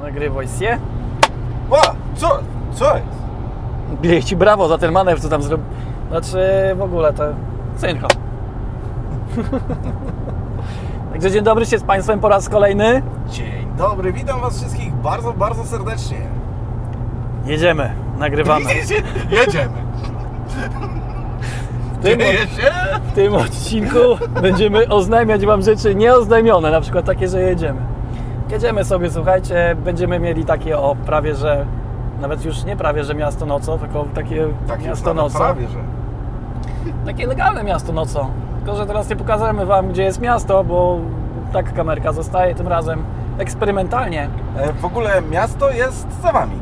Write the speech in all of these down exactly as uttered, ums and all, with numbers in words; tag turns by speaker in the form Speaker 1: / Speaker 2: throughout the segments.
Speaker 1: Nagrywaj się.
Speaker 2: O, co? Co jest?
Speaker 1: Bije ci brawo za ten manewr, co tam zrobił. Znaczy w ogóle to synchro. Także dzień dobry się z Państwem po raz kolejny.
Speaker 2: Dzień dobry, witam Was wszystkich bardzo, bardzo serdecznie.
Speaker 1: Jedziemy, nagrywamy.
Speaker 2: Jedziemy.
Speaker 1: W tym, w tym odcinku będziemy oznajmiać Wam rzeczy nieoznajmione, na przykład takie, że jedziemy. Jedziemy sobie, słuchajcie, będziemy mieli takie o prawie, że nawet już nie prawie, że miasto nocą, tylko takie
Speaker 2: tak
Speaker 1: miasto nocą.
Speaker 2: Prawie, że.
Speaker 1: Takie legalne miasto nocą. Tylko, że teraz nie pokażemy Wam, gdzie jest miasto, bo tak kamerka zostaje tym razem eksperymentalnie.
Speaker 2: W ogóle miasto jest za Wami.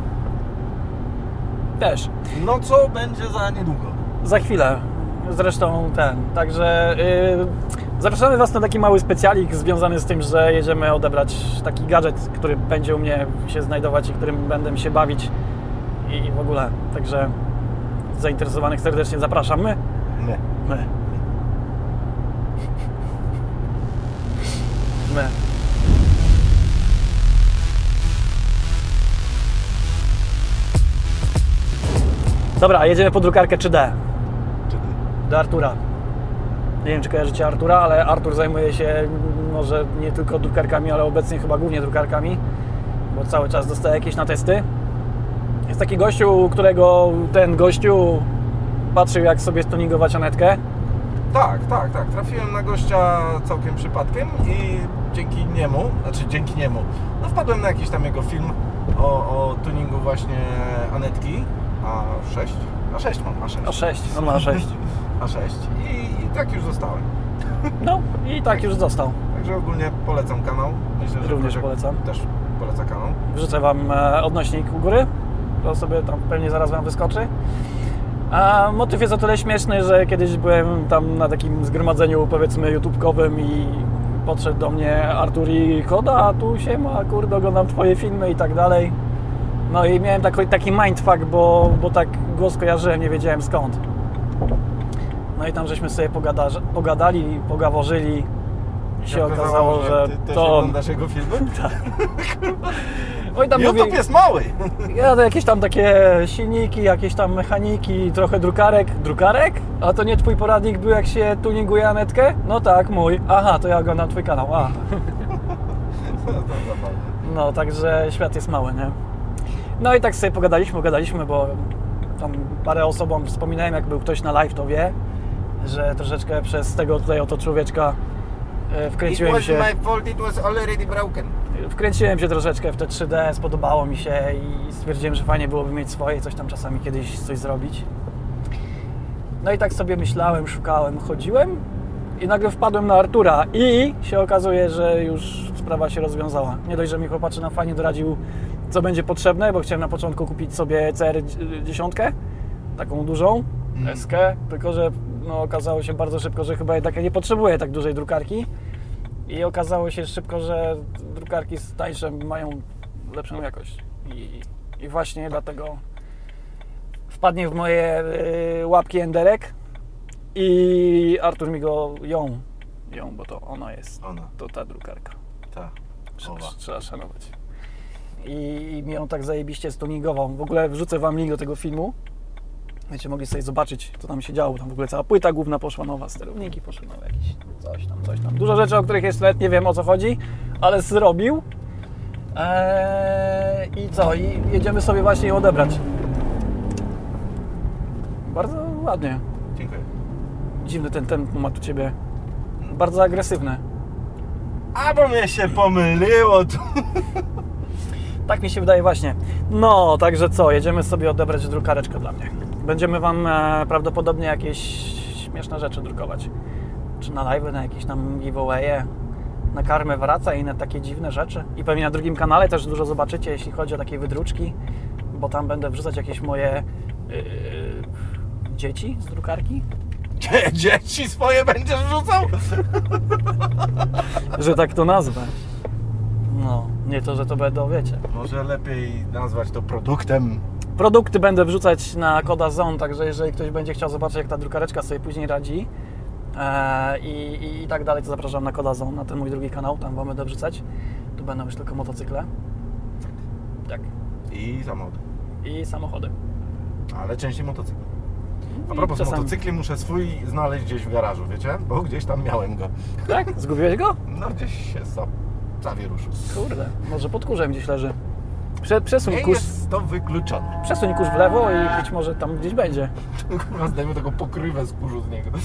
Speaker 1: Też.
Speaker 2: No co będzie za niedługo?
Speaker 1: Za chwilę. Zresztą ten. Także yy, zapraszamy Was na taki mały specjalik związany z tym, że jedziemy odebrać taki gadżet, który będzie u mnie się znajdować i którym będę się bawić i w ogóle. Także zainteresowanych serdecznie zapraszam. My?
Speaker 2: My.
Speaker 1: My. My. Dobra, a jedziemy po drukarkę trzy D. Do Artura. Nie wiem, czy kojarzycie Artura, ale Artur zajmuje się może nie tylko drukarkami, ale obecnie chyba głównie drukarkami, bo cały czas dostaje jakieś na testy. Jest taki gościu, którego ten gościu patrzył, jak sobie stuningować Anetkę.
Speaker 2: Tak, tak, tak. Trafiłem na gościa całkiem przypadkiem i dzięki niemu, znaczy dzięki niemu, no wpadłem na jakiś tam jego film o, o tuningu właśnie Anetki A sześć. A sześć mam, A sześć.
Speaker 1: A sześć, on ma A sześć.
Speaker 2: A sześć i, i tak już zostałem.
Speaker 1: No i tak już został.
Speaker 2: Także ogólnie polecam kanał. Myślę, że
Speaker 1: Również polecam.
Speaker 2: Też poleca kanał.
Speaker 1: Wrzucę Wam odnośnik u góry, to sobie tam pewnie zaraz Wam wyskoczy. A motyw jest o tyle śmieszny, że kiedyś byłem tam na takim zgromadzeniu, powiedzmy, YouTube'kowym i podszedł do mnie Artur i Koda, tu się ma, kurde, oglądam Twoje filmy i tak dalej. No i miałem taki, taki mindfuck, bo, bo tak głos kojarzyłem, nie wiedziałem skąd. No i tam żeśmy sobie pogada, pogadali, pogaworzyli i się okazało, okazało że,
Speaker 2: że ty
Speaker 1: to
Speaker 2: też oglądasz jego filmy?
Speaker 1: Tak. Oj, tam
Speaker 2: YouTube
Speaker 1: mówię,
Speaker 2: jest mały!
Speaker 1: Ja to jakieś tam takie silniki, jakieś tam mechaniki, trochę drukarek. Drukarek? A to nie Twój poradnik był, jak się tuninguje Anetkę? No tak, mój. Aha, to ja oglądam Twój kanał. A. No, także świat jest mały, nie? No i tak sobie pogadaliśmy, pogadaliśmy, bo tam parę osobom wspominałem, jak był ktoś na live, to wie, że troszeczkę przez tego tutaj oto człowieczka wkręciłem się.
Speaker 2: It was my fault, it was already broken.
Speaker 1: Wkręciłem się troszeczkę w te trzy D, spodobało mi się i stwierdziłem, że fajnie byłoby mieć swoje, coś tam czasami kiedyś coś zrobić. No i tak sobie myślałem, szukałem, chodziłem i nagle wpadłem na Artura i się okazuje, że już sprawa się rozwiązała. Nie dość, że mi chłopaczyna fajnie doradził, co będzie potrzebne, bo chciałem na początku kupić sobie C R dziesięć, taką dużą, mm. S K, tylko że no, okazało się bardzo szybko, że chyba jednak ja nie potrzebuję tak dużej drukarki. I okazało się szybko, że drukarki tańsze mają lepszą jakość. I, i właśnie dlatego wpadnie w moje y, łapki enderek i Artur mi go ją, ją, bo to ona jest,
Speaker 2: ona.
Speaker 1: To ta drukarka.
Speaker 2: Ta.
Speaker 1: Trzeba, trzeba szanować. I, I mi ją tak zajebiście stuningował. W ogóle wrzucę Wam link do tego filmu. Będziecie mogli sobie zobaczyć, co tam się działo. Tam w ogóle cała płyta główna poszła nowa, sterowniki poszły nowe, jakieś coś tam, coś tam. Dużo rzeczy, o których jeszcze nawet nie wiem, o co chodzi, ale zrobił. Eee, I co? I jedziemy sobie właśnie ją odebrać. Bardzo ładnie.
Speaker 2: Dziękuję.
Speaker 1: Dziwny ten tempo ma tu Ciebie. Bardzo agresywny.
Speaker 2: A bo mnie się pomyliło tu.
Speaker 1: Tak mi się wydaje właśnie. No, także co? Jedziemy sobie odebrać drukareczkę dla mnie. Będziemy Wam e, prawdopodobnie jakieś śmieszne rzeczy drukować. Czy na live, na jakieś tam giveawaye, na karmę wraca i inne takie dziwne rzeczy. I pewnie na drugim kanale też dużo zobaczycie, jeśli chodzi o takie wydruczki, bo tam będę wrzucać jakieś moje yy, dzieci z drukarki.
Speaker 2: Dzie dzieci swoje będziesz wrzucał?
Speaker 1: Że tak to nazwę. No, nie to, że to będą, wiecie.
Speaker 2: Może lepiej nazwać to produktem.
Speaker 1: Produkty będę wrzucać na Koda Zone, także jeżeli ktoś będzie chciał zobaczyć, jak ta drukareczka sobie później radzi e, i, i, i tak dalej, to zapraszam na Koda Zone, na ten mój drugi kanał, tam Wam będę wrzucać. Tu będą już tylko motocykle. Tak.
Speaker 2: I samochody.
Speaker 1: I samochody.
Speaker 2: Ale częściej motocykl. A
Speaker 1: I
Speaker 2: propos
Speaker 1: czasami...
Speaker 2: motocykli, muszę swój znaleźć gdzieś w garażu, wiecie? Bo gdzieś tam miałem go.
Speaker 1: Tak? Zgubiłeś go?
Speaker 2: No gdzieś się za, zawieruszył.
Speaker 1: Kurde, może pod kurzem gdzieś leży. Prze, przesuń
Speaker 2: Nie
Speaker 1: kurz,
Speaker 2: jest to wykluczone.
Speaker 1: przesuń kurz w lewo i być może tam gdzieś będzie.
Speaker 2: Kurwa, zdejmę taką pokrywę z kurzu z niego.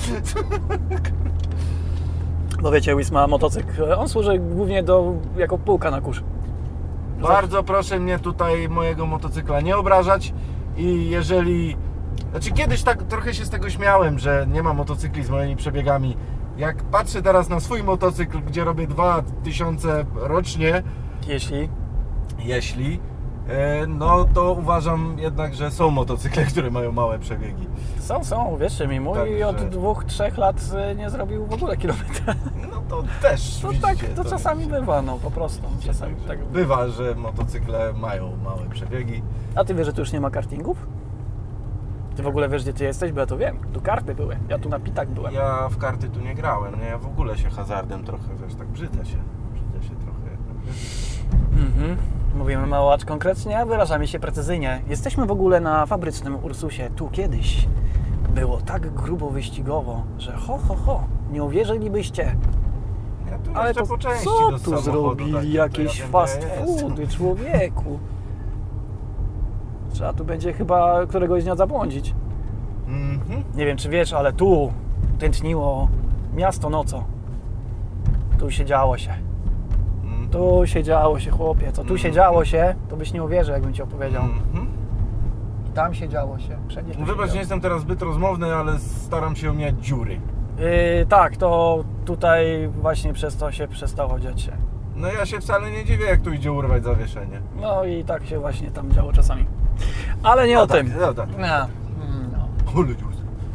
Speaker 1: Bo wiecie, Łys ma motocykl. On służy głównie do, jako półka na kurz.
Speaker 2: Bardzo proszę mnie tutaj, mojego motocykla nie obrażać i jeżeli... Znaczy kiedyś tak trochę się z tego śmiałem, że nie ma motocykli z moimi przebiegami. Jak patrzę teraz na swój motocykl, gdzie robię dwa tysiące rocznie,
Speaker 1: Jeśli...
Speaker 2: jeśli, no to uważam jednak, że są motocykle, które mają małe przebiegi.
Speaker 1: Są, są, wierzcie mi, mój
Speaker 2: Także-
Speaker 1: od dwóch, trzech lat nie zrobił w ogóle kilometra.
Speaker 2: No to też,
Speaker 1: To
Speaker 2: widzicie,
Speaker 1: tak, to czasami
Speaker 2: widzicie.
Speaker 1: bywa, no po prostu. Czasami
Speaker 2: Także
Speaker 1: tak.
Speaker 2: Bywa, że motocykle mają małe przebiegi.
Speaker 1: A ty wiesz, że tu już nie ma kartingów? Ty w ogóle wiesz, gdzie ty jesteś? Bo ja to wiem. Tu karty były. Ja tu na pitach byłem.
Speaker 2: Ja w karty tu nie grałem, nie? Ja w ogóle się hazardem trochę, wiesz, tak brzydzę się. Brzydzę się trochę.
Speaker 1: Mhm. Mówimy mało, acz konkretnie, a wyrażamy się precyzyjnie. Jesteśmy w ogóle na fabrycznym Ursusie. Tu kiedyś było tak grubo wyścigowo, że ho, ho, ho, nie uwierzylibyście.
Speaker 2: Ja tu
Speaker 1: Ale
Speaker 2: jeszcze
Speaker 1: to
Speaker 2: po części
Speaker 1: co
Speaker 2: do
Speaker 1: tu
Speaker 2: samochodu
Speaker 1: zrobili?
Speaker 2: takim,
Speaker 1: Jakieś
Speaker 2: to ja wiem,
Speaker 1: fast
Speaker 2: gdzie ja jestem.
Speaker 1: foody, człowieku. Trzeba tu będzie chyba któregoś dnia zabłądzić.
Speaker 2: Mhm.
Speaker 1: Nie wiem, czy wiesz, ale tu tętniło miasto nocą. Tu się działo się.
Speaker 2: Mhm.
Speaker 1: Tu się działo się, chłopie. Co tu się
Speaker 2: Mhm.
Speaker 1: działo się, to byś nie uwierzył, jakbym ci opowiedział.
Speaker 2: Mhm.
Speaker 1: I tam się działo się. Wszędzie tu się
Speaker 2: Wybacz, nie
Speaker 1: działo.
Speaker 2: jestem teraz zbyt rozmowny, ale staram się omijać dziury.
Speaker 1: Yy, tak, to tutaj właśnie przez to się przestało dziać się.
Speaker 2: No ja się wcale nie dziwię, jak tu idzie urwać zawieszenie.
Speaker 1: No i tak się właśnie tam działo czasami. Ale nie
Speaker 2: No
Speaker 1: o
Speaker 2: tak,
Speaker 1: tym.
Speaker 2: no tak.
Speaker 1: No. No.
Speaker 2: O, ludzius.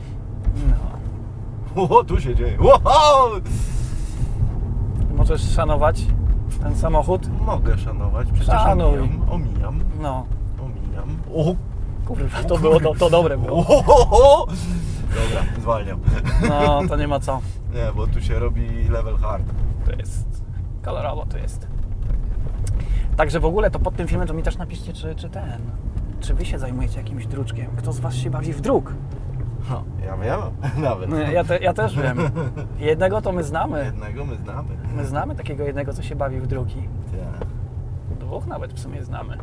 Speaker 1: No.
Speaker 2: O, tu się dzieje. Wow!
Speaker 1: Możesz szanować ten samochód?
Speaker 2: Mogę szanować, przecież
Speaker 1: Szanuj.
Speaker 2: omijam, omijam,
Speaker 1: No.
Speaker 2: omijam. O,
Speaker 1: Kurwa, to było, to, to dobre było.
Speaker 2: o, o, o. Dobra, zwalniam.
Speaker 1: No, to nie ma co.
Speaker 2: Nie, bo tu się robi level hard.
Speaker 1: To jest kolorowo, to jest. Także w ogóle to pod tym filmem to mi też napiszcie, czy, czy ten, czy wy się zajmujecie jakimś druczkiem. Kto z was się bawi w druk?
Speaker 2: No, ja wiem, nawet.
Speaker 1: No, Ja, te, ja też wiem. Jednego to my znamy.
Speaker 2: Jednego my znamy.
Speaker 1: My znamy takiego jednego, co się bawi w druki.
Speaker 2: Tak.
Speaker 1: Dwóch nawet w sumie znamy.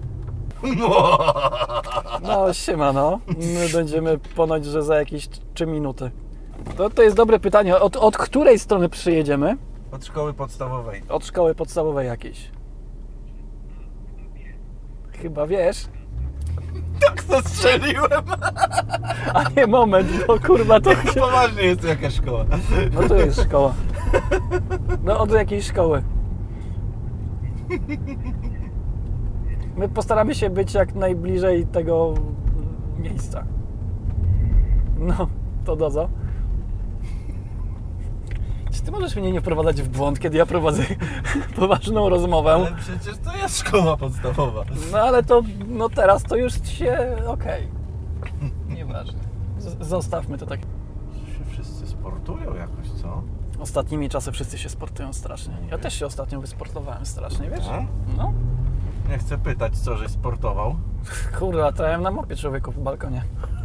Speaker 1: No, siema, no. My będziemy ponoć, że za jakieś trzy minuty. To, to jest dobre pytanie. Od, od której strony przyjedziemy?
Speaker 2: Od szkoły podstawowej.
Speaker 1: Od szkoły podstawowej jakiejś. Chyba wiesz.
Speaker 2: Tak zastrzeliłem!
Speaker 1: A nie, moment, bo kurwa to się...
Speaker 2: Poważnie jest to jakaś szkoła.
Speaker 1: No to jest szkoła. No od jakiejś szkoły. My postaramy się być jak najbliżej tego miejsca. No, to dozo. Czy ty możesz mnie nie wprowadzać w błąd, kiedy ja prowadzę poważną rozmowę?
Speaker 2: Ale przecież to jest szkoła podstawowa.
Speaker 1: No ale to, no teraz to już się, okej. Nieważne. Z- Zostawmy to tak.
Speaker 2: Się wszyscy sportują jakoś, co?
Speaker 1: Ostatnimi czasy wszyscy się sportują strasznie. Ja też się ostatnio wysportowałem strasznie, wiesz?
Speaker 2: Tak?
Speaker 1: No.
Speaker 2: Nie chcę pytać, co żeś sportował.
Speaker 1: Kurde, latałem na mopie, człowieku, w balkonie.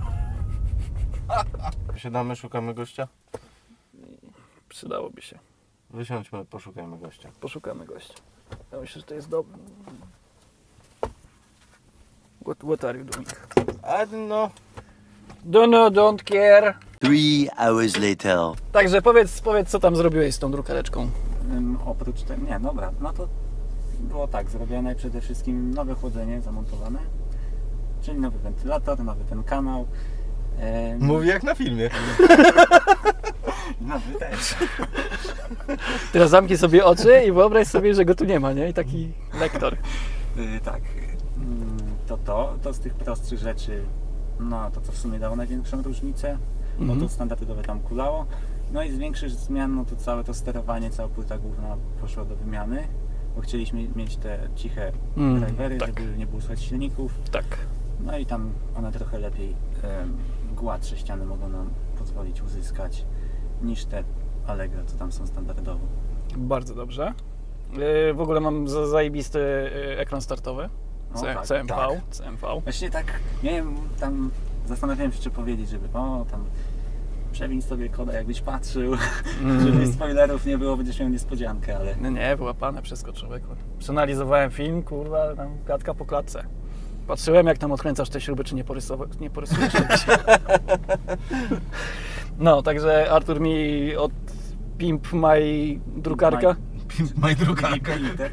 Speaker 2: Siadamy, szukamy gościa?
Speaker 1: Przydałoby się.
Speaker 2: Wysiądźmy, poszukajmy gościa.
Speaker 1: Poszukamy gościa. Ja myślę, że to jest dobre. What, what are you doing?
Speaker 2: A no...
Speaker 1: Don't know, don't care.
Speaker 3: Three hours later.
Speaker 1: Także powiedz, powiedz, co tam zrobiłeś z tą drukareczką.
Speaker 4: Ym, oprócz tego, nie, dobra, no to było tak, zrobione przede wszystkim nowe chłodzenie zamontowane, czyli nowy wentylator, nowy ten kanał. Ym,
Speaker 2: Mówi jak na filmie.
Speaker 4: Nowy też.
Speaker 1: Teraz zamknij sobie oczy i wyobraź sobie, że go tu nie ma, nie? I taki lektor.
Speaker 4: Yy, tak, ym, to to, to z tych prostszych rzeczy, no to co w sumie dało największą różnicę, bo
Speaker 1: Mhm.
Speaker 4: to standardowe tam kulało. No i z większych zmian, no to całe to sterowanie, cała płyta główna poszła do wymiany, bo chcieliśmy mieć te ciche
Speaker 1: Mm,
Speaker 4: drivery,
Speaker 1: tak.
Speaker 4: żeby nie było słychać silników.
Speaker 1: Tak.
Speaker 4: No i tam one trochę lepiej, em, gładsze ściany mogą nam pozwolić uzyskać niż te Allegro, co tam są standardowo.
Speaker 1: Bardzo dobrze. Yy, w ogóle mam za- zajebisty yy, ekran startowy.
Speaker 4: O,
Speaker 1: C,
Speaker 4: tak,
Speaker 1: C M V,
Speaker 2: tak.
Speaker 1: C M V.
Speaker 4: Właśnie tak, miałem tam, zastanawiałem się, czy powiedzieć, żeby o, tam przewiń sobie koda, jakbyś patrzył,
Speaker 1: Mm.
Speaker 4: żeby spoilerów nie było, będziesz miał niespodziankę, ale
Speaker 1: No nie, wyłapane wszystko, człowieku. Przeanalizowałem film, kurwa, tam klatka po klatce. Patrzyłem, jak tam odkręcasz te śruby, czy nie, porysowa- nie porysujesz czegoś. No, także Artur mi od Pimp My drukarka.
Speaker 2: My drukarka.
Speaker 4: printer.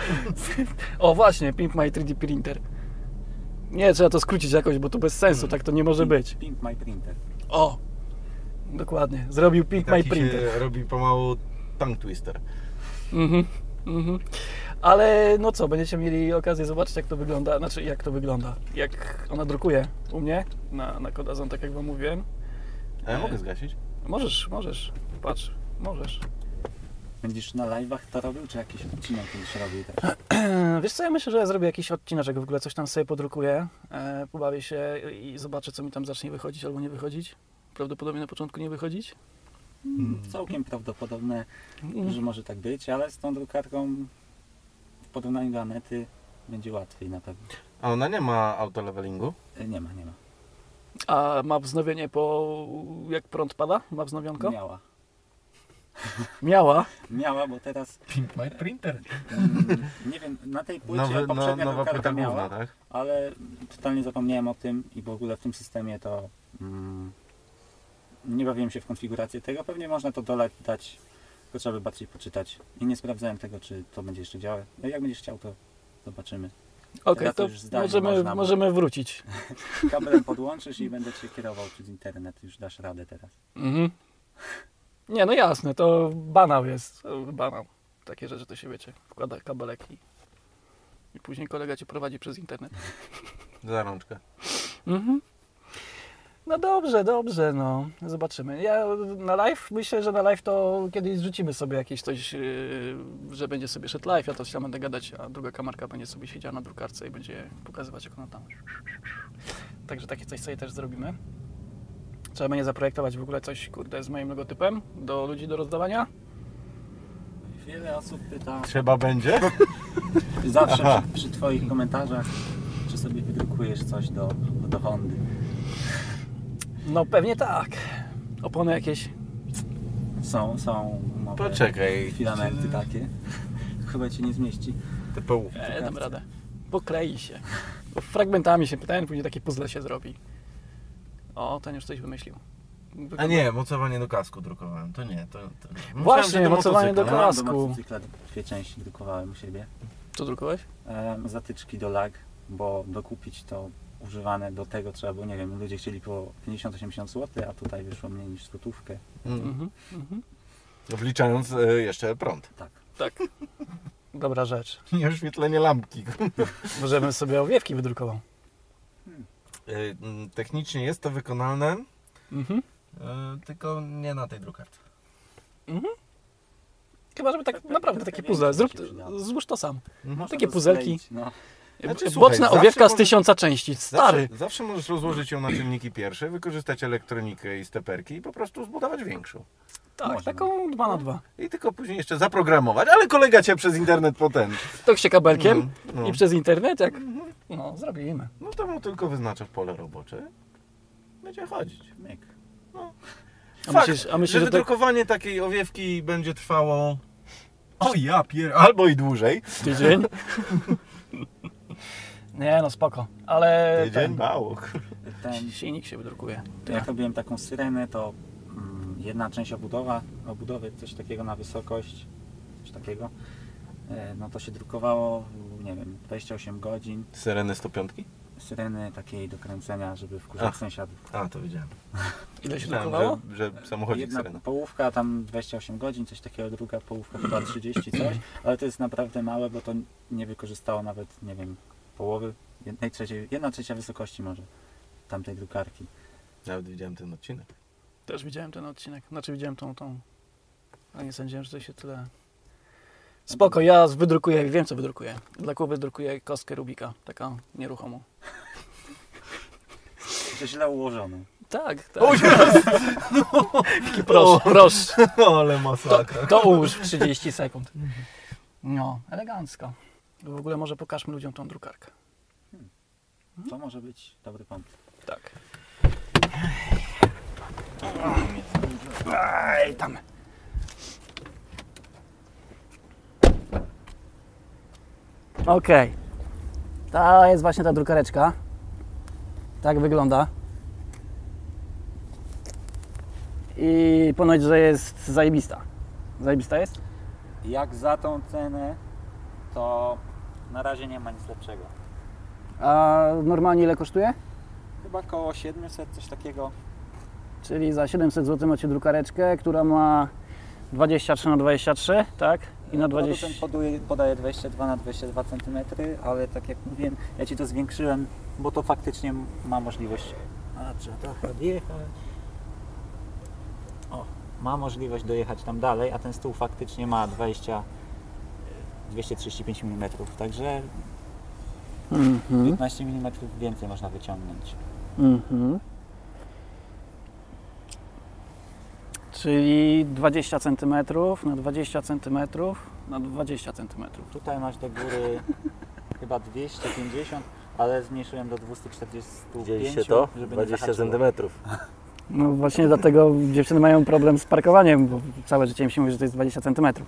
Speaker 1: O właśnie, Pimp My trzy D Printer. Nie, trzeba to skrócić jakoś, bo to bez sensu, tak to nie może być.
Speaker 4: Pimp My Printer.
Speaker 1: O! Dokładnie, zrobił Pimp My
Speaker 2: Taki
Speaker 1: Printer.
Speaker 2: się robi pomału tongue twister.
Speaker 1: Mhm, mhm. Ale no co, będziecie mieli okazję zobaczyć, jak to wygląda, znaczy jak to wygląda, jak ona drukuje u mnie na, na Kodazon, tak jak wam mówiłem.
Speaker 2: A ja mogę zgasić?
Speaker 1: Możesz, możesz, patrz, możesz.
Speaker 4: Będziesz na live'ach to robił, czy jakiś odcinek będziesz robił też?
Speaker 1: Wiesz co, ja myślę, że ja zrobię jakiś odcineczek, w ogóle coś tam sobie podrukuję, e, pobawię się i zobaczę, co mi tam zacznie wychodzić albo nie wychodzić. Prawdopodobnie na początku nie wychodzić.
Speaker 4: Hmm. Całkiem prawdopodobne,
Speaker 1: Mm.
Speaker 4: że może tak być, ale z tą drukarką w porównaniu do Anety będzie łatwiej na pewno.
Speaker 2: A ona nie ma autolevelingu?
Speaker 4: E, Nie ma, nie ma.
Speaker 1: A ma wznowienie po... jak prąd pada? Ma wznowionko?
Speaker 4: Miała.
Speaker 1: Miała.
Speaker 4: Miała, bo teraz
Speaker 2: Pimp My Printer.
Speaker 4: mm, nie wiem, na tej płycie
Speaker 2: Nowy, no,
Speaker 4: poprzednia
Speaker 2: nowa
Speaker 4: drukarka
Speaker 2: płyta
Speaker 4: miała,
Speaker 2: główna, tak?
Speaker 4: ale totalnie zapomniałem o tym i w ogóle w tym systemie to mm, nie bawiłem się w konfigurację tego. Pewnie można to dole dać, tylko trzeba by bardziej poczytać. I nie sprawdzałem tego, czy to będzie jeszcze działać. No jak będziesz chciał, to zobaczymy.
Speaker 1: Okej,
Speaker 4: Teraz to
Speaker 1: to
Speaker 4: już zdalnie
Speaker 1: możemy,
Speaker 4: można, bo-
Speaker 1: możemy wrócić.
Speaker 4: Kabelem podłączysz i będę cię kierował przez internet. Już dasz radę teraz.
Speaker 1: Mhm. Nie, no jasne, to banał jest, banał. Takie rzeczy to się wiecie, wkłada kabelek i, i później kolega cię prowadzi przez internet.
Speaker 2: Za rączkę.
Speaker 1: Mhm. No dobrze, dobrze, no. Zobaczymy. Ja na live, myślę, że na live to kiedyś zrzucimy sobie jakieś coś, yy, że będzie sobie szedł live, ja to się będę gadać, a druga kamerka będzie sobie siedziała na drukarce i będzie pokazywać, jak ona tam. Także takie coś sobie też zrobimy. Trzeba będzie zaprojektować w ogóle coś, kurde, z moim logotypem do ludzi do rozdawania.
Speaker 4: Wiele osób pyta
Speaker 2: Trzeba będzie?
Speaker 4: zawsze
Speaker 2: Aha.
Speaker 4: przy, przy Twoich komentarzach, czy sobie wydrukujesz coś do, do Hondy.
Speaker 1: No pewnie tak. Opony jakieś.
Speaker 4: Są, są umowy,
Speaker 2: Poczekaj.
Speaker 4: filamenty takie. Chyba Cię nie zmieści.
Speaker 2: Te połówki.
Speaker 1: E, dam radę. Poklei się. Bo fragmentami się pytałem, później takie puzzle się zrobi. O, ten już coś wymyślił.
Speaker 2: A nie, mocowanie do kasku drukowałem. To nie, to... to... Myślałem,
Speaker 1: Właśnie,
Speaker 2: że do
Speaker 1: mocowanie do
Speaker 2: motocykla.
Speaker 4: Ja
Speaker 1: kasku.
Speaker 4: mam do motocykla dwie części drukowałem u siebie.
Speaker 1: Co drukowałeś?
Speaker 4: Em, zatyczki do lag, bo dokupić to używane do tego trzeba było, nie wiem, ludzie chcieli po pięćdziesiąt osiemdziesiąt złotych, a tutaj wyszło mniej niż złotówkę.
Speaker 2: Mm.
Speaker 1: Mhm, mhm.
Speaker 2: Wliczając e, jeszcze prąd.
Speaker 4: Tak.
Speaker 1: Tak. Dobra rzecz.
Speaker 2: I oświetlenie lampki.
Speaker 1: Może bym sobie owiewki wydrukował.
Speaker 2: E, mm, Technicznie jest to wykonalne,
Speaker 1: Mhm.
Speaker 2: e, tylko nie na tej drukarce.
Speaker 1: Mhm. Chyba, żeby tak
Speaker 4: Trochę-
Speaker 1: naprawdę
Speaker 4: trochę
Speaker 1: takie
Speaker 4: więcej
Speaker 1: puzzle. Zrób,
Speaker 4: by się przydało.
Speaker 1: złóż to sam.
Speaker 2: Mhm.
Speaker 4: Można
Speaker 1: Takie
Speaker 4: to
Speaker 1: puzelki.
Speaker 4: skleić, no.
Speaker 2: Znaczy,
Speaker 1: Boczna
Speaker 2: słuchaj, zawsze
Speaker 1: owiewka z
Speaker 2: możesz-
Speaker 1: tysiąca części. Stary.
Speaker 2: Zawsze, zawsze możesz rozłożyć ją na czynniki pierwsze, wykorzystać elektronikę i steperki i po prostu zbudować większą.
Speaker 1: Tak,
Speaker 4: Można.
Speaker 1: taką dwa na dwa.
Speaker 2: I tylko później jeszcze zaprogramować, ale kolega cię przez internet potem.
Speaker 1: To się kabelkiem
Speaker 2: Mm, no.
Speaker 1: i przez internet, jak... No, zrobimy.
Speaker 2: No to mu tylko wyznaczasz pole robocze. Będzie chodzić.
Speaker 4: Myk.
Speaker 1: A
Speaker 2: Fakt,
Speaker 1: myślisz, a myślisz
Speaker 2: że
Speaker 1: że to...
Speaker 2: wydrukowanie takiej owiewki będzie trwało... O ja pier... Albo i dłużej.
Speaker 1: Tydzień? Nie, no spoko. Ale
Speaker 2: Tydzień
Speaker 1: ten,
Speaker 2: mało.
Speaker 4: Ten,
Speaker 1: silnik się wydrukuje.
Speaker 4: jak robiłem taką syrenę, to mm, jedna część obudowa, obudowy, coś takiego na wysokość, coś takiego, e, no to się drukowało, nie wiem, dwadzieścia osiem godzin.
Speaker 2: Syreny sto pięć?
Speaker 4: Syreny takiej do kręcenia, żeby wkurzać
Speaker 2: Ach.
Speaker 4: sąsiadów.
Speaker 2: A, to widziałem.
Speaker 1: Ile się
Speaker 2: Myślałem,
Speaker 1: drukowało?
Speaker 2: że, że samochodzik
Speaker 4: Jedna
Speaker 2: syrena.
Speaker 4: połówka tam dwadzieścia osiem godzin, coś takiego, druga połówka chyba trzydzieści coś, ale to jest naprawdę małe, bo to nie wykorzystało nawet, nie wiem, połowy, jednej trzeciej, jedna trzecia wysokości może tamtej drukarki.
Speaker 2: Nawet widziałem ten odcinek.
Speaker 1: Też widziałem ten odcinek. Znaczy widziałem tą, tą... A nie sądziłem, że to się tyle... Spoko, ja wydrukuję, wiem co wydrukuję. Dla Kuby drukuję kostkę Rubika, taką nieruchomą.
Speaker 4: To źle ułożone.
Speaker 1: Tak, tak. Taki prosz, prosz.
Speaker 2: Ale
Speaker 1: To,
Speaker 2: masakra.
Speaker 1: to ułóż w trzydzieści sekund. No, elegancko. W ogóle może pokażmy ludziom tą drukarkę.
Speaker 4: To może być dobry pomysł.
Speaker 1: Tak. Aj, tam. Okej. To jest właśnie ta drukareczka. Tak wygląda. I ponoć, że jest zajebista. Zajebista jest?
Speaker 4: Jak za tą cenę, to na razie nie ma nic lepszego.
Speaker 1: A normalnie ile kosztuje?
Speaker 4: Chyba koło siedemset, coś takiego.
Speaker 1: Czyli za siedemset złotych macie drukareczkę, która ma dwadzieścia trzy na dwadzieścia trzy, tak? I na dwadzieścia...
Speaker 4: Producent poduje, podaje dwadzieścia dwa na dwadzieścia dwa centymetry, ale tak jak mówiłem, ja Ci to zwiększyłem, bo to faktycznie ma możliwość... A, trzeba trochę odjechać. O, ma możliwość dojechać tam dalej, a ten stół faktycznie ma dwadzieścia, dwieście trzydzieści pięć milimetrów, także
Speaker 1: Mhm.
Speaker 4: piętnaście milimetrów więcej można wyciągnąć.
Speaker 1: Mhm. Czyli dwadzieścia centymetrów na dwadzieścia centymetrów na dwadzieścia centymetrów.
Speaker 4: Tutaj masz do góry chyba dwieście pięćdziesiąt, ale zmniejszyłem do dwieście czterdzieści pięć,
Speaker 2: Widzieliście to?
Speaker 4: żeby nie
Speaker 2: dwadzieścia
Speaker 4: zahaczyło.
Speaker 2: centymetrów.
Speaker 1: No właśnie dlatego dziewczyny mają problem z parkowaniem, bo całe życie im się mówi, że to jest dwadzieścia centymetrów.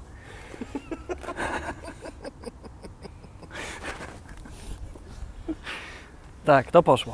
Speaker 1: Tak, to poszło.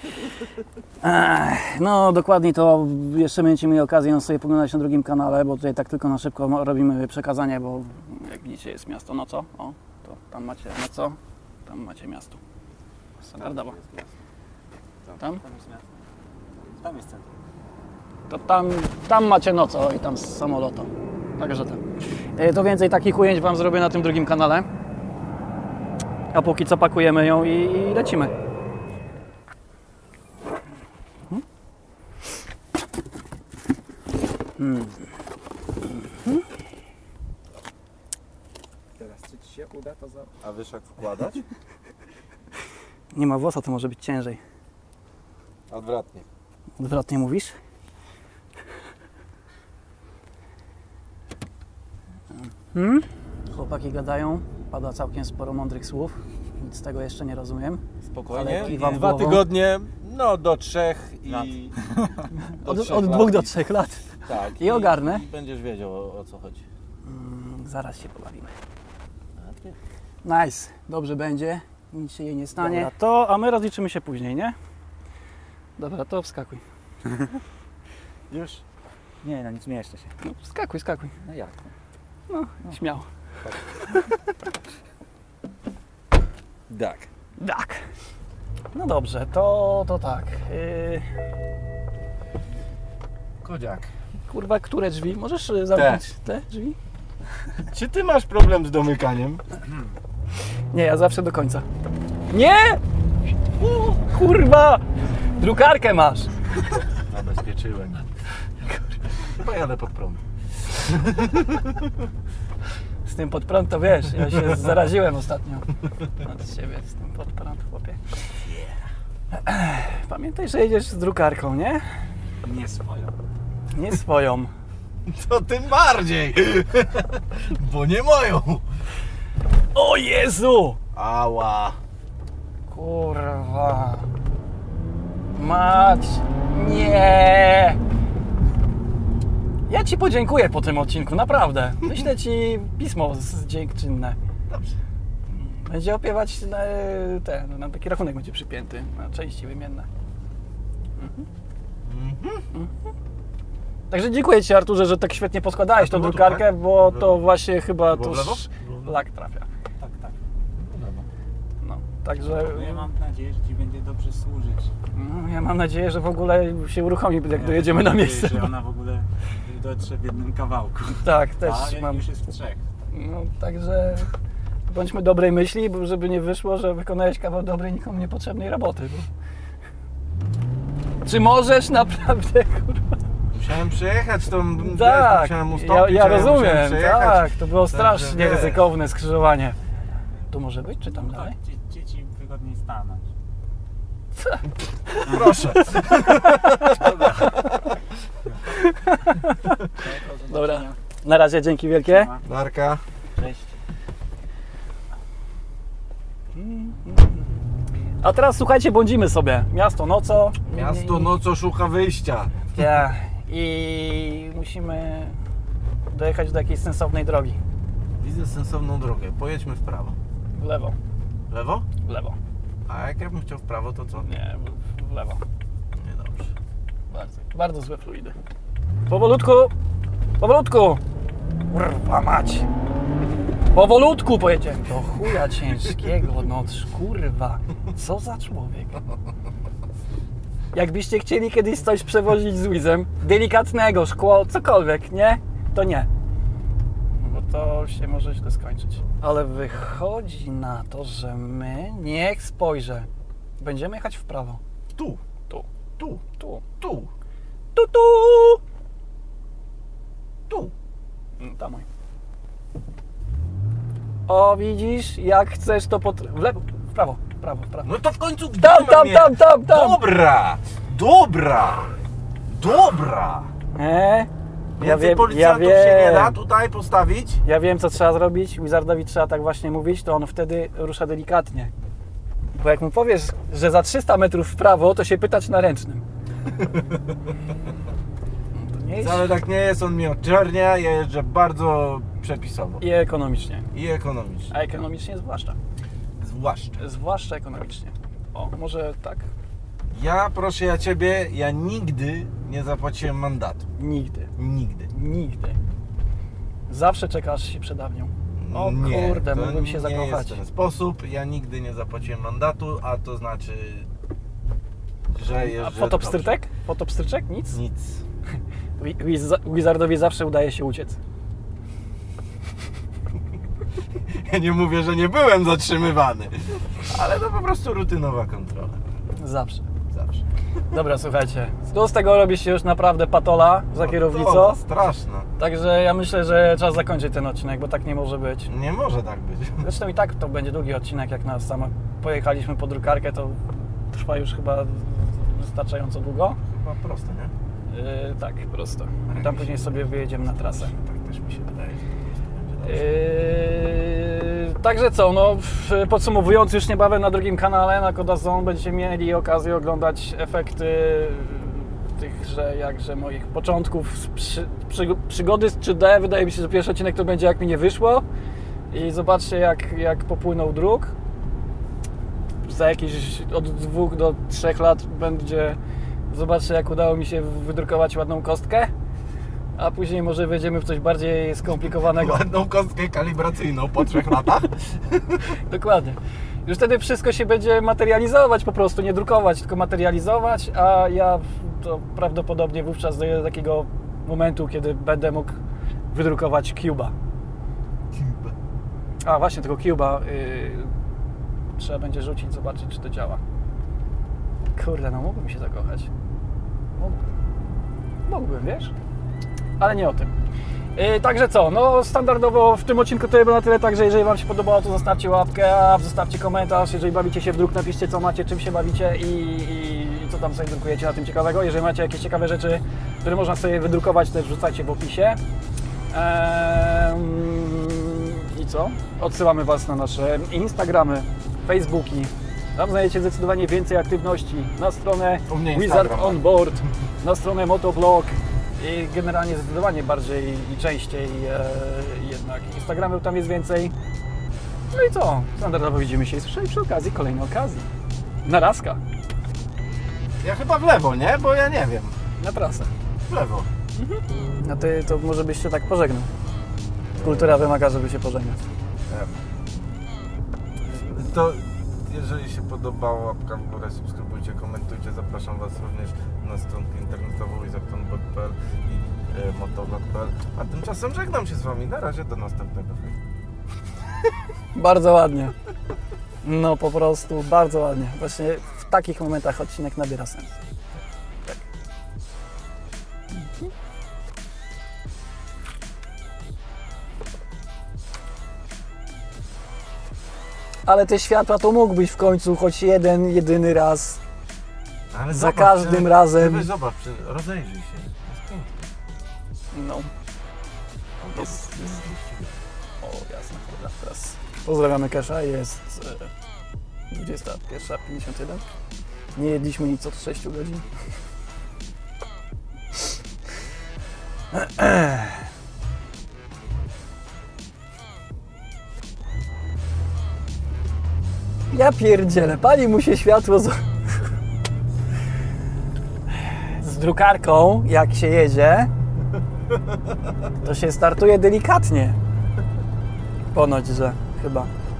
Speaker 1: Ech, no dokładnie to jeszcze będziecie mieli okazję sobie poglądać na drugim kanale, bo tutaj tak tylko na szybko robimy przekazanie, bo jak widzicie jest miasto Noco. O, to tam macie Noco, tam macie miasto. Standardowo. Tam?
Speaker 4: Tam jest miasto. Tam jest centrum.
Speaker 1: To tam, tam macie Noco i tam z samolotu. Także tam. E, To więcej takich ujęć Wam zrobię na tym drugim kanale. A póki co pakujemy ją i, i lecimy. Hmm.
Speaker 4: Teraz czy Ci się uda to za...
Speaker 2: A wiesz jak wkładać?
Speaker 1: Nie ma włosa, to może być ciężej.
Speaker 2: Odwrotnie.
Speaker 1: Odwrotnie mówisz? Hmm? Chłopaki gadają, pada całkiem sporo mądrych słów. Nic z tego jeszcze nie rozumiem.
Speaker 2: Spokojnie.
Speaker 1: Ale kiwam
Speaker 2: Dwa
Speaker 1: głową.
Speaker 2: tygodnie, no do trzech
Speaker 4: Lat.
Speaker 2: i...
Speaker 1: Od,
Speaker 2: trzech
Speaker 1: od
Speaker 2: lat
Speaker 1: dwóch do
Speaker 2: i-
Speaker 1: trzech lat.
Speaker 2: Tak.
Speaker 1: I ogarnę.
Speaker 2: I będziesz wiedział o, o co chodzi.
Speaker 1: Mm, zaraz się pobawimy. Nice, dobrze będzie, nic się jej nie stanie. Dobra, to, a my rozliczymy się później, nie? Dobra, to wskakuj.
Speaker 4: Już? Nie, no nic mieszczę się.
Speaker 1: No, wskakuj, skakuj.
Speaker 4: No jak?
Speaker 1: No, śmiało.
Speaker 2: Tak.
Speaker 1: Tak. No dobrze, to, to tak. Yy,
Speaker 2: Kodziak.
Speaker 1: kurwa, które drzwi? Możesz y, zamknąć te drzwi?
Speaker 2: Czy ty masz problem z domykaniem?
Speaker 1: Nie, ja zawsze do końca. Nie! U, kurwa! Drukarkę masz!
Speaker 2: Zabezpieczyłem. Chyba jadę pod prąd.
Speaker 1: Z tym pod prąd to wiesz, ja się zaraziłem ostatnio od siebie z tym pod prąd, chłopie. Pamiętaj, że jedziesz z drukarką, nie?
Speaker 4: Nie swoją.
Speaker 1: Nie swoją.
Speaker 2: To tym bardziej! Bo nie moją!
Speaker 1: O Jezu!
Speaker 2: Ała!
Speaker 1: Kurwa. Mać. Nie. Ja Ci podziękuję po tym odcinku, naprawdę. Wyślę Ci pismo z dziękczynne.
Speaker 2: Dobrze.
Speaker 1: Będzie opiewać na, ten, na taki rachunek będzie przypięty, na części wymienne. Mhm. Mhm. Także dziękuję Ci, Arturze, że tak świetnie poskładałeś
Speaker 2: A
Speaker 1: tą
Speaker 2: było tu,
Speaker 1: drukarkę,
Speaker 2: tak?
Speaker 1: bo
Speaker 2: Było-
Speaker 1: to właśnie chyba
Speaker 2: było w
Speaker 1: tuż
Speaker 2: lewo? Było w lewo?
Speaker 1: lak trafia.
Speaker 4: Tak, tak.
Speaker 1: No, także
Speaker 4: No ja mam nadzieję, że Ci będzie dobrze służyć.
Speaker 1: no, ja mam nadzieję, że w ogóle się uruchomi, jak
Speaker 4: Ja
Speaker 1: dojedziemy
Speaker 4: też
Speaker 1: na
Speaker 4: mam
Speaker 1: miejsce.
Speaker 4: nadzieję, że ona w ogóle dotrze w jednym kawałku.
Speaker 1: Tak, też
Speaker 4: A
Speaker 1: mam.
Speaker 4: już jest w trzech.
Speaker 1: No, także bądźmy dobrej myśli, bo żeby nie wyszło, że wykonałeś kawał dobrej, nikomu niepotrzebnej roboty. Bo... Czy możesz naprawdę, kurwa?
Speaker 2: Musiałem przejechać tą...
Speaker 1: Tak,
Speaker 2: musiałem
Speaker 1: ja,
Speaker 2: ustąpić,
Speaker 1: ja
Speaker 2: a musiałem
Speaker 1: rozumiem,
Speaker 2: przejechać.
Speaker 1: tak, to było
Speaker 2: Także
Speaker 1: strasznie
Speaker 2: wiesz.
Speaker 1: ryzykowne skrzyżowanie. Tu może być, czy tam
Speaker 4: No
Speaker 1: dalej?
Speaker 4: tak, dzie- dzieci wygodniej stanąć.
Speaker 2: Proszę.
Speaker 1: Dobra, na razie, dzięki wielkie.
Speaker 2: Darka.
Speaker 4: Cześć.
Speaker 1: A teraz słuchajcie, błądzimy sobie. Miasto noco.
Speaker 2: Miasto noco szuka wyjścia.
Speaker 1: Ja. I musimy dojechać do jakiejś sensownej drogi.
Speaker 2: Widzę sensowną drogę. Pojedźmy w prawo.
Speaker 1: W lewo.
Speaker 2: W lewo?
Speaker 1: W lewo.
Speaker 2: A jak ja bym chciał w prawo, to co?
Speaker 1: Nie, w, w lewo.
Speaker 2: Niedobrze.
Speaker 1: Bardzo, bardzo złe fluidy. Powolutku! Powolutku! Kurwa mać! Powolutku pojedziemy. Do chuja ciężkiego, no kurwa. Co za człowiek. Jakbyście chcieli kiedyś coś przewozić z Wizem, delikatnego, szkło, cokolwiek, nie? To nie. Bo to się może źle skończyć. Ale wychodzi na to, że my, niech spojrzę, będziemy jechać w prawo.
Speaker 2: Tu,
Speaker 1: Tu,
Speaker 2: tu,
Speaker 1: tu,
Speaker 2: tu,
Speaker 1: tu, tu.
Speaker 2: tu.
Speaker 1: No, tam mój. O, widzisz, jak chcesz to pod... W lewo, w prawo, w prawo, w prawo.
Speaker 2: No to w końcu gdzie
Speaker 1: Tam,
Speaker 2: mam
Speaker 1: tam,
Speaker 2: je-
Speaker 1: tam, tam, tam!
Speaker 2: Dobra, dobra, dobra.
Speaker 1: E? Ja
Speaker 2: Więcej
Speaker 1: wiem, ja
Speaker 2: policjantów się nie da
Speaker 1: wiem.
Speaker 2: tutaj postawić.
Speaker 1: Ja wiem, co trzeba zrobić. Wizardowi trzeba tak właśnie mówić, to on wtedy rusza delikatnie. Bo jak mu powiesz, że za trzysta metrów w prawo, to się pytać na ręcznym. No to nie jest...
Speaker 2: Ale tak nie jest, on mnie odczernia, ja jeżdżę bardzo przepisowo
Speaker 1: I ekonomicznie.
Speaker 2: i ekonomicznie.
Speaker 1: A ekonomicznie zwłaszcza.
Speaker 2: Zwłaszcza.
Speaker 1: Zwłaszcza ekonomicznie. O, może tak.
Speaker 2: Ja, proszę ja Ciebie, ja nigdy nie zapłaciłem mandatu.
Speaker 1: Nigdy.
Speaker 2: Nigdy.
Speaker 1: Nigdy. Zawsze czekasz się przedawnią. O
Speaker 2: nie,
Speaker 1: kurde,
Speaker 2: to
Speaker 1: mógłbym się
Speaker 2: nie
Speaker 1: zakochać.
Speaker 2: jest w ten sposób. Ja nigdy nie zapłaciłem mandatu, a to znaczy, że
Speaker 1: A
Speaker 2: jeżdżę
Speaker 1: fotopstryczek? Fotopstryczek? Nic?
Speaker 2: dobrze. Nic.
Speaker 1: Wi- Wiz- Wizardowi zawsze udaje się uciec.
Speaker 2: Ja nie mówię, że nie byłem zatrzymywany, ale to po prostu rutynowa kontrola.
Speaker 1: Zawsze.
Speaker 2: Zawsze.
Speaker 1: Dobra, słuchajcie. Tu z tego robi się już naprawdę patola za kierownicą.
Speaker 2: To straszna.
Speaker 1: Także ja myślę, że trzeba zakończyć ten odcinek, bo tak nie może być.
Speaker 2: Nie może tak być.
Speaker 1: Zresztą i tak to będzie długi odcinek, jak nas samo pojechaliśmy po drukarkę, to trwa już chyba wystarczająco długo.
Speaker 2: Chyba proste, nie?
Speaker 1: Yy, tak, prosto. I tam później sobie wyjedziemy na trasę.
Speaker 2: Tak też mi się wydaje, że po prostu będzie dobrze.
Speaker 1: Yy, także co, no w- podsumowując, już niebawem na drugim kanale, na Kodazon, będziecie mieli okazję oglądać efekty tychże jakże moich początków z przy, przy, przygody z trzy D. Wydaje mi się, że pierwszy odcinek to będzie jak mi nie wyszło i zobaczcie jak, jak popłynął druk. Za jakieś od dwóch do trzech lat będzie, zobaczcie jak udało mi się wydrukować ładną kostkę, a później może wejdziemy w coś bardziej skomplikowanego.
Speaker 2: Ładną kostkę kalibracyjną po trzech latach.
Speaker 1: Dokładnie. Już wtedy wszystko się będzie materializować po prostu, nie drukować, tylko materializować, a ja to prawdopodobnie wówczas dojdę do takiego momentu, kiedy będę mógł wydrukować Cube'a.
Speaker 2: Cube.
Speaker 1: A właśnie, tego Cube'a yy, trzeba będzie rzucić, zobaczyć, czy to działa. Kurde, no mógłbym się zakochać. Mógłbym. Mógłbym, wiesz? Ale nie o tym. Yy, także co, no standardowo w tym odcinku to było na tyle, także jeżeli Wam się podobało, to zostawcie łapkę, a zostawcie komentarz, jeżeli bawicie się w druk, napiszcie co macie, czym się bawicie i, i, i co tam sobie drukujecie na tym ciekawego. Jeżeli macie jakieś ciekawe rzeczy, które można sobie wydrukować, też wrzucajcie w opisie. Eee, I co? Odsyłamy Was na nasze Instagramy, Facebooki. Tam znajdziecie zdecydowanie więcej aktywności. Na stronę
Speaker 2: U mnie
Speaker 1: Wizard
Speaker 2: Instagram.
Speaker 1: On Board, na stronę Motovlog i generalnie zdecydowanie bardziej i częściej e, jednak Instagramów tam jest więcej. No i co? Standardowo widzimy się i słyszymy przy okazji kolejnej okazji. Na razka,
Speaker 2: Ja chyba w lewo, nie? Bo ja nie wiem.
Speaker 1: na trasę.
Speaker 2: W lewo.
Speaker 1: A Ty to może byś się tak pożegnał. Kultura wymaga, żeby się pożegnać.
Speaker 2: To jeżeli się podobało, łapka w górę, subskrybujcie, komentujcie. Zapraszam Was również na stronkę internetową wizardonblog kropka p l i e, motovlog kropka p l. A tymczasem żegnam się z Wami. Na razie, do następnego filmu.
Speaker 1: Bardzo ładnie. No po prostu bardzo ładnie. Właśnie w takich momentach odcinek nabiera sens. Tak. Mhm. Ale te światła to mógłbyś w końcu choć jeden, jedyny raz.
Speaker 2: Ale
Speaker 1: Za
Speaker 2: zobacz,
Speaker 1: każdym
Speaker 2: czy-
Speaker 1: razem.
Speaker 2: Weź zobacz, czy- rozejrzyj się. Jest pięknie.
Speaker 1: No. Jest, jest. O, jasne. Dobra, teraz pozdrawiamy Kesha. Jest... e, dwudziesta pierwsza pięćdziesiąt jeden. Nie jedliśmy nic od sześciu godzin. Ja pierdzielę, pali mu się światło z... z drukarką, jak się jedzie, to się startuje delikatnie. Ponoć, że chyba.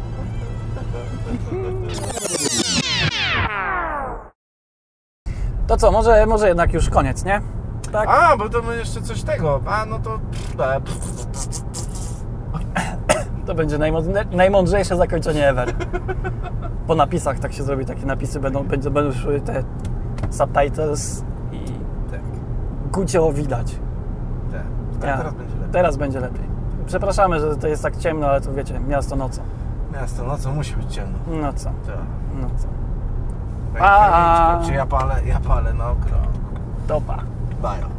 Speaker 1: To co, może, może jednak już koniec, nie? Tak?
Speaker 2: A, bo to my jeszcze coś tego. A, no to...
Speaker 1: To będzie najmądrze- najmądrzejsze zakończenie ever. Po napisach tak się zrobi, takie napisy będą, będą, będą szły te subtitles i
Speaker 2: Tak,
Speaker 1: gucio widać.
Speaker 2: tak. tak
Speaker 1: Ja.
Speaker 2: teraz będzie lepiej.
Speaker 1: Teraz będzie lepiej. Przepraszamy, że to jest tak ciemno, ale to wiecie, miasto nocą.
Speaker 2: Miasto nocą musi być ciemno.
Speaker 1: No co,
Speaker 2: Tak.
Speaker 1: no co.
Speaker 2: Tak,
Speaker 1: A.
Speaker 2: Czy ja palę? Ja palę na okrąg.
Speaker 1: Topa.
Speaker 2: Bajo.